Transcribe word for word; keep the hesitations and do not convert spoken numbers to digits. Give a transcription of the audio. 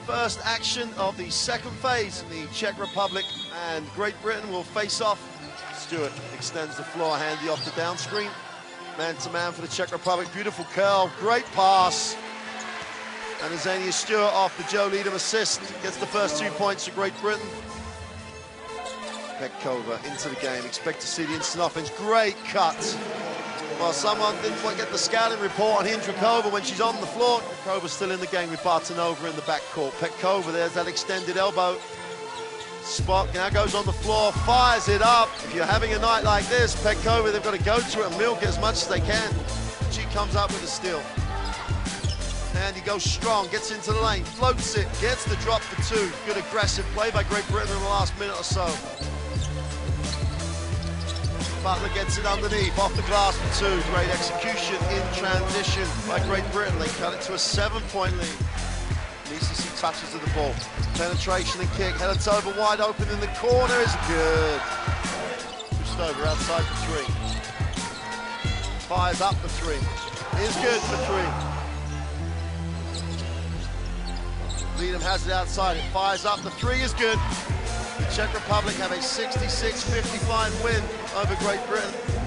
First action of the second phase in the Czech Republic, and Great Britain will face off. Stewart extends the floor, handy off the down screen. Man to man for the Czech Republic. Beautiful curl, great pass. And Azania Stewart off the Joe Leadham assist gets the first two points for Great Britain. Petkova into the game. Expect to see the instant offense. Great cut. Well, someone didn't quite get the scouting report on Hindrakova when she's on the floor. Petkova still in the game with Bartanova in the backcourt. Petkova, there's that extended elbow. Spot now goes on the floor, fires it up. If you're having a night like this, Petkova, they've got to go to it and milk it as much as they can. She comes up with a steal. And he goes strong, gets into the lane, floats it, gets the drop for two. Good aggressive play by Great Britain in the last minute or so. Butler gets it underneath, off the glass for two. Great execution in transition by Great Britain. They cut it to a seven-point lead. Needs to see touches of the ball. Penetration and kick. Headed over wide open in the corner is good. Pushed over outside for three. Fires up for three. Is good for three. Leadham has it outside. It fires up. The three is good. The Czech Republic have a sixty-six fifty-five win over Great Britain.